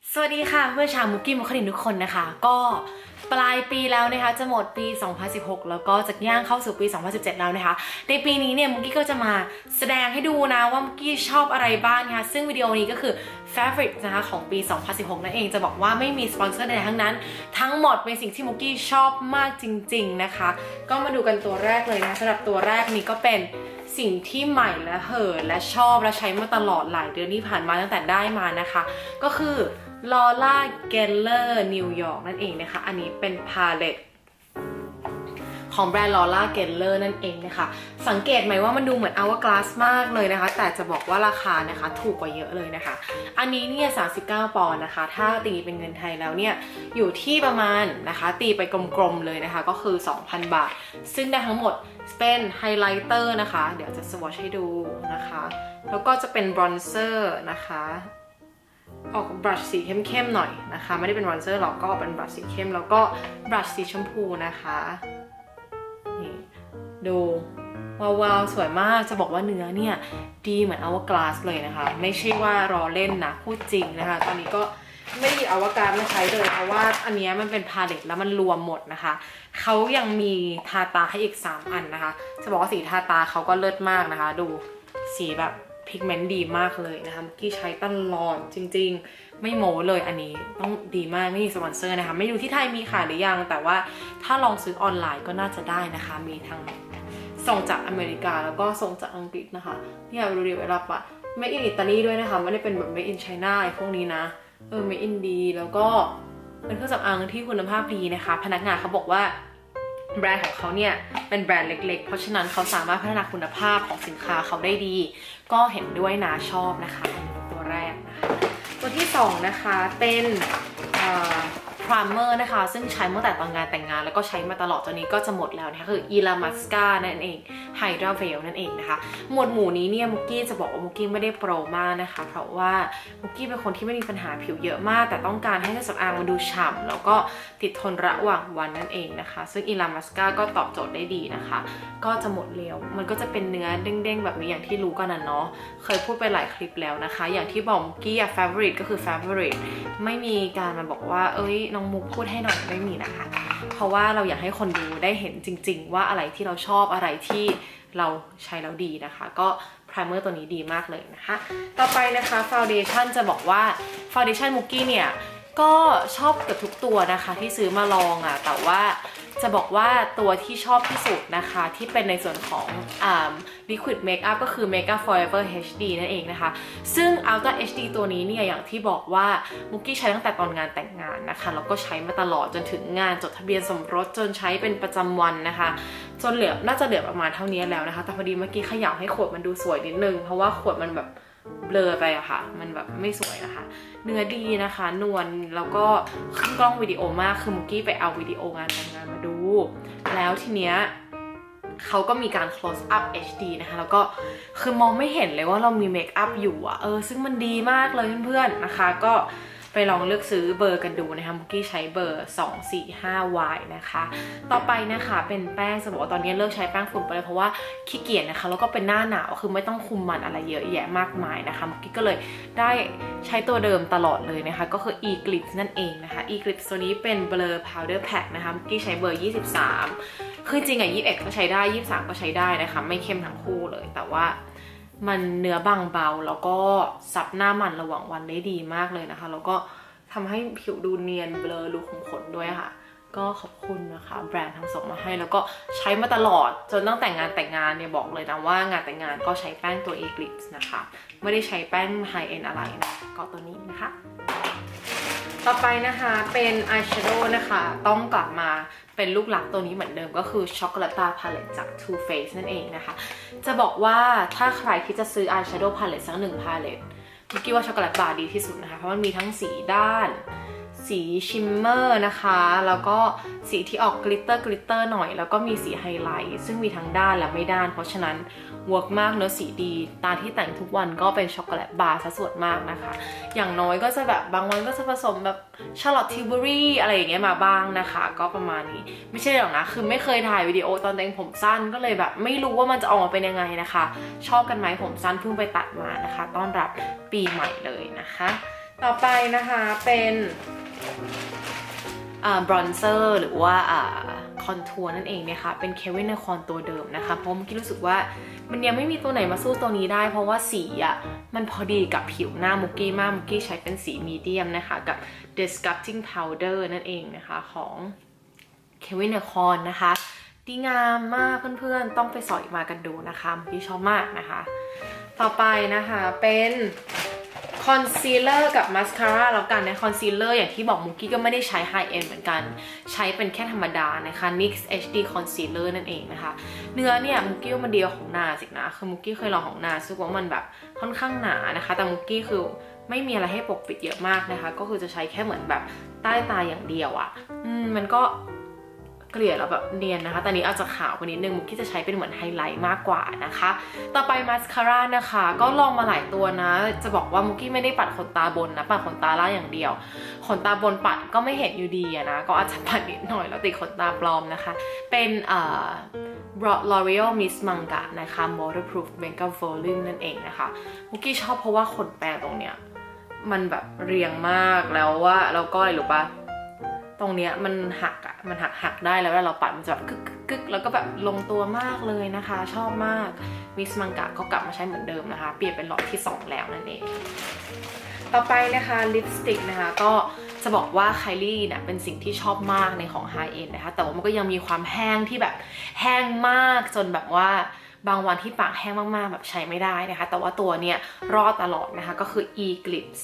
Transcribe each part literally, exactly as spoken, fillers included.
สวัสดีค่ะเพื่อนชาวมุกกี้มุกคดินทุกคนนะคะก็ปลายปีแล้วนะคะจะหมดปีสองพันสิบหกแล้วก็จะย่างเข้าสู่ปีสองพันสิบเจ็ดแล้วนะคะในปีนี้เนี่ยมุกกี้ก็จะมาแสดงให้ดูนะว่ามุกกี้ชอบอะไรบ้างนะคะซึ่งวิดีโอนี้ก็คือ favorite นะคะของปีสองพันสิบหกนั่นเองจะบอกว่าไม่มีสปอนเซอร์ใดทั้งนั้นทั้งหมดเป็นสิ่งที่มุกกี้ชอบมากจริงๆนะคะก็มาดูกันตัวแรกเลยนะสำหรับตัวแรกนี้ก็เป็นสิ่งที่ใหม่และเหินและชอบและใช้มาตลอดหลายเดือนที่ผ่านมาตั้งแต่ได้มานะคะก็คือลอร่าเกลเลอร์นิวยอร์กนั่นเองนะคะอันนี้เป็นพาเลตของแบรนด์ลอร่าเกลเลอร์นั่นเองนะคะสังเกตไหมว่ามันดูเหมือน Hourglass มากเลยนะคะแต่จะบอกว่าราคานะคะถูกกว่าเยอะเลยนะคะอันนี้เนี่ยสามสิบเก้าปอนด์นะคะถ้าตีเป็นเงินไทยแล้วเนี่ยอยู่ที่ประมาณนะคะตีไปกลมๆเลยนะคะก็คือ สองพัน บาทซึ่งได้ทั้งหมดเป็นไฮไลท์เตอร์นะคะเดี๋ยวจะสวอชให้ดูนะคะแล้วก็จะเป็นบรอนเซอร์นะคะออกบรัชสีเข้มๆหน่อยนะคะไม่ได้เป็นบรอนเซอร์หรอกก็เป็นบรัชสีเข้มแล้วก็บรัชสีชมพูนะคะนี่ดูว้าวๆสวยมากจะบอกว่าเนื้อเนี่ยดีเหมือน Hourglass เลยนะคะไม่ใช่ว่ารอเล่นนะพูดจริงนะคะตอนนี้ก็ไม่ได้เอาอากาศมาใช้เลยเพราะว่าอันนี้มันเป็นพาเลตแล้วมันรวมหมดนะคะเขายังมีทาตาให้อีกสามอันนะคะจะบอกว่าสีทาตาเขาก็เลิศมากนะคะดูสีแบบพิกเมนต์ดีมากเลยนะคะมุกกี้ใช้ตลอดจริงๆไม่โม้เลยอันนี้ต้องดีมากไม่มีสปอนเซอร์นะคะไม่รู้ที่ไทยมีขายหรือยังแต่ว่าถ้าลองซื้อออนไลน์ก็น่าจะได้นะคะมีทั้งส่งจากอเมริกาแล้วก็ส่งจากอังกฤษนะคะเนี่ยดูดีเวลาปะ Made in Italy ด้วยนะคะไม่ได้เป็นแบบ Made in China ไอ้พวกนี้นะเออ Made in ดีแล้วก็เป็นเครื่องสำอางที่คุณภาพดีนะคะพนักงานเขาบอกว่าแบรนด์ของเขาเนี่ยเป็นแบรนด์เล็กๆเพราะฉะนั้นเขาสามารถพัฒนาคุณภาพของสินค้าเขาได้ดีก็เห็นด้วยนะชอบนะคะอันนี้ตัวแรกนะคะตัวที่สองนะคะเป็นพรามเมอร์นะคะซึ่งใช้ตั้งแต่ตอนงานแต่งงานแล้วก็ใช้มาตลอดตอนนี้ก็จะหมดแล้วนะคะคืออีลามัสกานั่นเองไฮดราเวลนั่นเองนะคะหมวดหมู่นี้เนี่ยมุกกี้จะบอกว่ามุกกี้ไม่ได้โปรมากนะคะเพราะว่ามุกกี้เป็นคนที่ไม่มีปัญหาผิวเยอะมากแต่ต้องการให้เครื่องสำอางมันดูฉ่ำแล้วก็ติดทนระหว่างวันนั่นเองนะคะซึ่งอีลามัสกาก็ตอบโจทย์ได้ดีนะคะก็จะหมดเร็วมันก็จะเป็นเนื้อเด้งๆแบบนี้อย่างที่รู้กันนะเนาะเคยพูดไปหลายคลิปแล้วนะคะอย่างที่บอกมุกกี้อะ favorite ก็คือ favorite ไม่มีการมาบอกว่าเอ้ยน้องมุกพูดให้หน่อยไม่มีนะคะเพราะว่าเราอยากให้คนดูได้เห็นจริงๆว่าอะไรที่เราชอบอะไรที่เราใช้แล้วดีนะคะก็ไพรเมอร์ตัวนี้ดีมากเลยนะคะต่อไปนะคะฟาวเดชั่นจะบอกว่าฟาวเดชั่นมุกกี้เนี่ยก็ชอบกับทุกตัวนะคะที่ซื้อมาลองอ่ะแต่ว่าจะบอกว่าตัวที่ชอบที่สุดนะคะที่เป็นในส่วนของอ่า Liquid Makeup ก็คือ Makeup Forever เอช ดี นั่นเองนะคะซึ่ง Ultra เอช ดี ตัวนี้เนี่ยอย่างที่บอกว่ามุกกี้ใช้ตั้งแต่ตอนงานแต่งงานนะคะแล้วก็ใช้มาตลอดจนถึงงานจดทะเบียนสมรสจนใช้เป็นประจำวันนะคะจนเหลือน่าจะเหลือประมาณเท่านี้แล้วนะคะแต่พอดีเมื่อกี้ขยับให้ขวดมันดูสวยนิดนึงเพราะว่าขวดมันแบบเบลอไปอะค่ะมันแบบไม่สวยนะคะเนื้อดีนะคะนวลแล้วก็ขึ้นกล้องวิดีโอมากคือมุกกี้ไปเอาวิดีโองานแต่งงานมาดูแล้วทีเนี้ยเขาก็มีการ close up เอช ดี นะคะแล้วก็คือมองไม่เห็นเลยว่าเรามีเมคอัพอยู่อะเออซึ่งมันดีมากเลยเพื่อนๆนะคะก็ไปลองเลือกซื้อเบอร์กันดูนะคะมุกกี้ใช้เบอร์สอง สี่ ห้า วาย นะคะต่อไปนะคะเป็นแป้งจะบอกว่าตอนนี้เลิกใช้แป้งฝุ่นไปเลยเพราะว่าขี้เกียจนะคะแล้วก็เป็นหน้าหนาวคือไม่ต้องคุมมันอะไรเยอะแยะมากมายนะคะมุกกี้ก็เลยได้ใช้ตัวเดิมตลอดเลยนะคะก็คือ Eclipse นั่นเองนะคะ Eclipse ตัวนี้เป็น Blur Powder Pack นะคะมุกกี้ใช้เบอร์ยี่สิบสามคือจริงอ่ะยี่สิบเอ็ดก็ใช้ได้ยี่สิบสามก็ใช้ได้นะคะไม่เข้มทั้งคู่เลยแต่ว่ามันเนื้อบางเบาแล้วก็ซับหน้ามันระหว่างวันได้ดีมากเลยนะคะแล้วก็ทำให้ผิวดูเนียนเบลอรูขุมขนด้วยค่ะก็ขอบคุณนะคะแบรนด์ทั้งส่งมาให้แล้วก็ใช้มาตลอดจนตั้งแต่งานแต่งงานเนี่ยบอกเลยนะว่างานแต่งงานก็ใช้แป้งตัว Eclipse นะคะไม่ได้ใช้แป้งไฮเอ็นอะไรนะก็ตัวนี้นะคะต่อไปนะคะเป็นอายแชโดว์นะคะต้องกลับมาเป็นลูกหลักตัวนี้เหมือนเดิมก็คือช็อกโกแลตตาพาเลตจาก Too Faced นั่นเองนะคะจะบอกว่าถ้าใครที่จะซื้ออายแชโดว์พาเลตสักหนึ่งพาเลตมุกกี้ว่าช็อกโกแลตบาร์ดีที่สุดนะคะเพราะมันมีทั้งสีด้านสีชิมเมอร์นะคะแล้วก็สีที่ออกกลิตเตอร์กลิตเตอร์หน่อยแล้วก็มีสีไฮไลท์ซึ่งมีทั้งด้านและไม่ด้านเพราะฉะนั้นเวิร์กมากเนื้อสีดีตาที่แต่งทุกวันก็เป็นช็อกโกแลตบาร์ซะส่วนมากนะคะอย่างน้อยก็จะแบบบางวันก็จะผสมแบบชาร์ลอตทิวเบอรี่อะไรอย่างเงี้ยมาบ้างนะคะก็ประมาณนี้ไม่ใช่หรอกนะคือไม่เคยถ่ายวิดีโอตอนแต่งผมสั้นก็เลยแบบไม่รู้ว่ามันจะออกมาเป็นยังไงนะคะชอบกันไหมผมสั้นเพิ่งไปตัดมานะคะต้อนรับปีใหม่เลยนะคะต่อไปนะคะเป็นบรอนเซอร์หรือว่าคอนทัวร์นั่นเองนะคะเป็นเควินนครตัวเดิมนะคะเพราะเมื่อกี้รู้สึกว่ามันยังไม่มีตัวไหนมาสู้ตัวนี้ได้เพราะว่าสีอ่ะมันพอดีกับผิวหน้ามุกกี้มากมุกกี้ใช้เป็นสีมีเดียมนะคะกับ Disgusting Powder นั่นเองนะคะของเควินนครนะคะดีงามมากเพื่อนๆต้องไปสอยมากันดูนะคะมุกกี้ชอบมากนะคะต่อไปนะคะเป็นคอนซีลเลอร์กับมาสคาร่าแล้วกันในคอนซีลเลอร์อย่างที่บอกมุกกี้ก็ไม่ได้ใช้ไฮเอ็นเหมือนกันใช้เป็นแค่ธรรมดานะคะ นิกซ์ เอช ดี Concealer นั่นเองนะคะเนื้อเนี่ยมุกกี้มันเดียวของนาสินะคือมุกกี้เคยลองของนาซึ่งว่ามันแบบค่อนข้างหนานะคะแต่มุกกี้คือไม่มีอะไรให้ปกปิดเยอะมากนะคะก็คือจะใช้แค่เหมือนแบบใต้ตาอย่างเดียวอะ่ะอืมมันก็เกลี่ยแล้วแบบเนียนนะคะแต่นี้อาจจะขาวกว่านิดนึงมุกกี้จะใช้เป็นเหมือนไฮไลท์มากกว่านะคะต่อไปมาสคาร่านะคะก็ลองมาหลายตัวนะจะบอกว่ามุกกี้ไม่ได้ปัดขนตาบนนะปัดขนตาล่างอย่างเดียวขนตาบนปัดก็ไม่เห็นอยู่ดีนะก็อาจจะปัดนิดหน่อยแล้วติดขนตาปลอมนะคะเป็นเอ่อ L'Oreal Miss Manga นะคะ Waterproof Makeup Volume นั่นเองนะคะมุกกี้ชอบเพราะว่าขนแปรงตรงเนี้ยมันแบบเรียงมากแล้วว่าแล้วก็อะไรรู้ปะตรงเนี้ยมันหักอะมันหักหักได้แล้วเราปัดมันจะแบบกึกกึกแล้วก็แบบลงตัวมากเลยนะคะชอบมากมิสมังกะก็กลับมาใช้เหมือนเดิมนะคะเปลี่ยนเป็นหลอดที่สองแล้วนั่นเองต่อไปนะคะลิปสติกนะคะก็จะบอกว่าไคลี่เนี่ยเป็นสิ่งที่ชอบมากในของไฮเอ็นนะคะแต่ว่ามันก็ยังมีความแห้งที่แบบแห้งมากจนแบบว่าบางวันที่ปากแห้งมากๆแบบใช้ไม่ได้นะคะแต่ว่าตัวเนี้ยรอดตลอดนะคะก็คือ Eclipse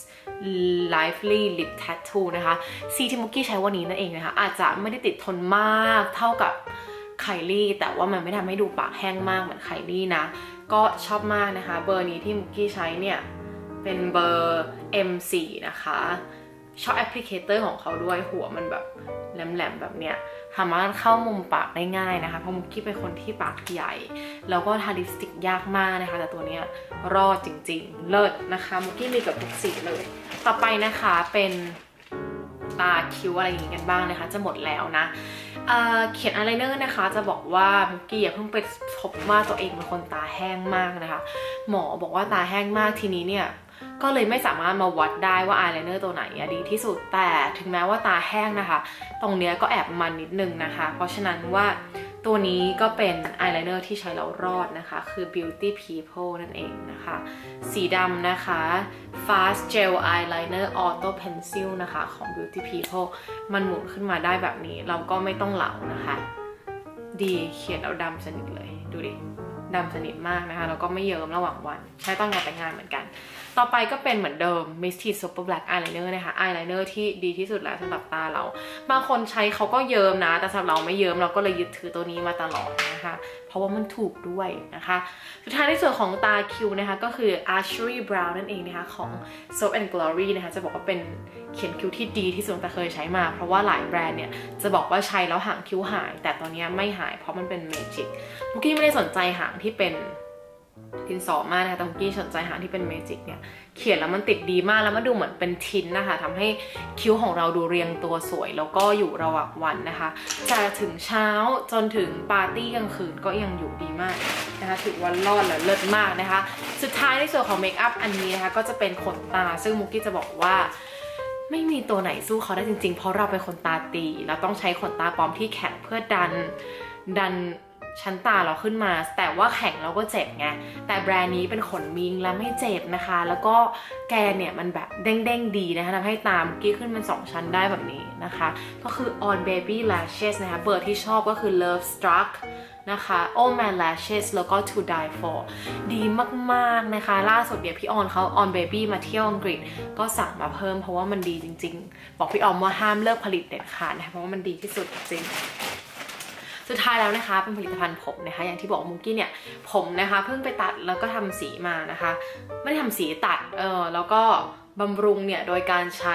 Lively Lip Tattoo นะคะสีที่มุกกี้ใช้วันนี้นั่นเองนะคะอาจจะไม่ได้ติดทนมากเท่ากับไคลี่แต่ว่ามันไม่ทำให้ดูปากแห้งมากเหมือนไคลี่นะก็ชอบมากนะคะเบอร์นี้ที่มุกกี้ใช้เนี่ยเป็นเบอร์ เอ็ม โฟร์ นะคะชอบแอปพลิเคเตอร์ของเขาด้วยหัวมันแบบแหลมๆแบบเนี้ยสามารถเข้ามุมปากได้ง่ายนะคะเพราะมุกกี้เป็นคนที่ปากใหญ่แล้วก็ทาลิปสติกยากมากนะคะแต่ตัวเนี้ยรอดจริงๆเลิศนะคะมุกกี้มีกับทุกสีเลยต่อไปนะคะเป็นตาคิ้วอะไรอย่างงี้กันบ้างนะคะจะหมดแล้วนะ เ, เขียนอายไลเนอร์นะคะจะบอกว่ามุกกี้อย่าเพิ่งไปพบว่าตัวเองเป็นคนตาแห้งมากนะคะหมอบอกว่าตาแห้งมากทีนี้เนี่ยก็เลยไม่สามารถมาวัดได้ว่าอายไลเนอร์ตัวไหนดีที่สุดแต่ถึงแม้ว่าตาแห้งนะคะตรงเนี้ยก็แอบมันนิดนึงนะคะเพราะฉะนั้นว่าตัวนี้ก็เป็นอายไลเนอร์ที่ใช้แล้วรอดนะคะคือ Beauty People นั่นเองนะคะสีดำนะคะ Fast Gel Eyeliner Auto Pencil นะคะของ Beauty People มันหมุนขึ้นมาได้แบบนี้เราก็ไม่ต้องเหลานะคะดีเขียนแล้วดำสนิทเลยดูดิดำสนิทมากนะคะแล้วก็ไม่เยิ้มระหว่างวันใช้ตอนงานแต่งงานเหมือนกันต่อไปก็เป็นเหมือนเดิม Misty Super Black Eyeliner นะคะ Eyeliner ที่ดีที่สุดแล้วสำหรับตาเราบางคนใช้เขาก็เยิ้มนะแต่สำหรับเราไม่เยิ้มเราก็เลยยึดถือตัวนี้มาตลอดนะคะเพราะว่ามันถูกด้วยนะคะสุดท้ายในส่วนของตาคิ้วนะคะก็คือ Archery Brow นั่นเองนะคะของ Soap and Glory นะคะจะบอกว่าเป็นเขียนคิ้วที่ดีที่สุดแต่เคยใช้มาเพราะว่าหลายแบรนด์เนี่ยจะบอกว่าใช้แล้วหางคิ้วหายแต่ตอนนี้ไม่หายเพราะมันเป็น Magic มุกกี้ไม่ได้สนใจหางที่เป็นดินสอมากนะคะแต่มุกกี้สนใจหางที่เป็น Magic เนี่ยเขียนแล้วมันติดดีมากแล้วมันดูเหมือนเป็นชิ้นนะคะทำให้คิ้วของเราดูเรียงตัวสวยแล้วก็อยู่ระหว่างวันนะคะจะถึงเช้าจนถึงปาร์ตี้กลางคืนก็ยังอยู่ดีมากนะคะถือว่ารอดและเลิศมากนะคะสุดท้ายในส่วนของเมคอัพอันนี้นะคะก็จะเป็นขนตาซึ่งมุกกี้จะบอกว่าไม่มีตัวไหนสู้เขาได้จริงๆเพราะเราเป็นคนตาตีเราต้องใช้ขนตาปลอมที่แข็งเพื่อดันดันชั้นตาเราขึ้นมาแต่ว่าแข็งเราก็เจ็บไงแต่แบรนด์นี้เป็นขนมิงและไม่เจ็บนะคะแล้วก็แกนเนี่ยมันแบบเด้งๆดีนะคะทำให้ตามกี้ขึ้นเป็นสองชั้นได้แบบนี้นะคะก็คือ On Baby Lashes นะคะเบอร์ที่ชอบก็คือ Love Struck นะคะ Oh Man Lashes แล้วก็ To Die For ดีมากๆนะคะล่าสุดเดี๋ยวพี่ออนเขา On Baby มาเที่ยวอังกฤษก็สั่งมาเพิ่มเพราะว่ามันดีจริงๆบอกพี่ออมว่าห้ามเลิกผลิตเด็ดขาดนะคะเพราะว่ามันดีที่สุดจริงสุดท้ายแล้วนะคะเป็นผลิตภัณฑ์ผมนะคะอย่างที่บอกมุกกี้เนี่ยผมนะคะเพิ่งไปตัดแล้วก็ทำสีมานะคะไม่ได้ทำสีตัดเออแล้วก็บำรุงเนี่ยโดยการใช้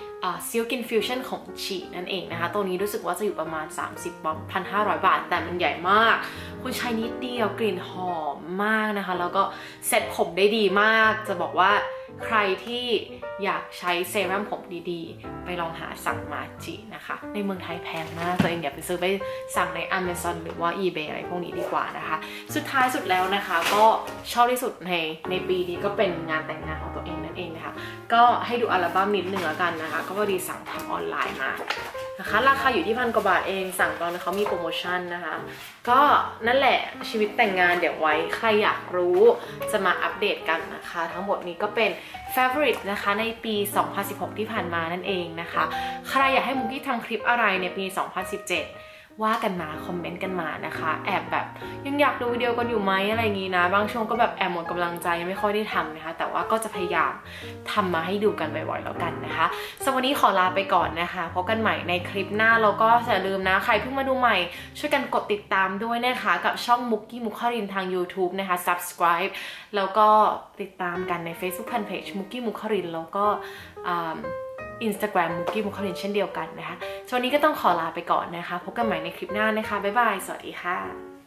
Silk Infusion ของฉีนั่นเองนะคะตัวนี้รู้สึกว่าจะอยู่ประมาณ สามสิบ หนึ่งพันห้าร้อย บาทแต่มันใหญ่มากคุณใช้นิดเดียวกลิ่นหอมมากนะคะแล้วก็เซ็ตผมได้ดีมากจะบอกว่าใครที่อยากใช้เซรั่มผมดีๆไปลองหาสั่งมาจีนะคะในเมืองไทยแพงมากตัวเองอย่าไปซื้อไปสั่งใน Amazon หรือว่า eBay อะไรพวกนี้ดีกว่านะคะสุดท้ายสุดแล้วนะคะก็ชอบที่สุดในในปีนี้ก็เป็นงานแต่งงานของตัวเองนั่นเองเองนะคะก็ให้ดูอัลบั้มนิดนึงแล้วกันนะคะก็พอดีสั่งทางออนไลน์มานะคะราคาอยู่ที่พันกว่าบาทเองสั่งตอนเขามีโปรโมชั่นนะคะก็นั่นแหละชีวิตแต่งงานเดี๋ยวไว้ใครอยากรู้จะมาอัปเดตกันนะคะทั้งหมดนี้ก็เป็น favorite นะคะในปี สองพันสิบหก ที่ผ่านมานั่นเองนะคะใครอยากให้มุกกี้ทำคลิปอะไรในปี สองพันสิบเจ็ดว่ากันมาคอมเมนต์กันมานะคะแอบแบบยังอยากดูวิดีโอกันอยู่ไหมอะไรอย่างงี้นะบางช่วงก็แบบแอบหมดกำลังใจไม่ค่อยได้ทำนะคะแต่ว่าก็จะพยายามทำมาให้ดูกันบ่อยๆแล้วกันนะคะสำหรับวันนี้ขอลาไปก่อนนะคะพบกันใหม่ในคลิปหน้าแล้วก็อย่าลืมนะใครเพิ่งมาดูใหม่ช่วยกันกดติดตามด้วยนะคะกับช่องมุกกี้มุกคารินทาง YouTube นะคะ subscribe แล้วก็ติดตามกันใน Facebook Fanpage มุกกี้มุกคารินแล้วก็อินสตาแกรมมุกกี้มุกคารินเช่นเดียวกันนะคะส่วนนี้ก็ต้องขอลาไปก่อนนะคะพบกันใหม่ในคลิปหน้านะคะบ๊ายบายสวัสดีค่ะ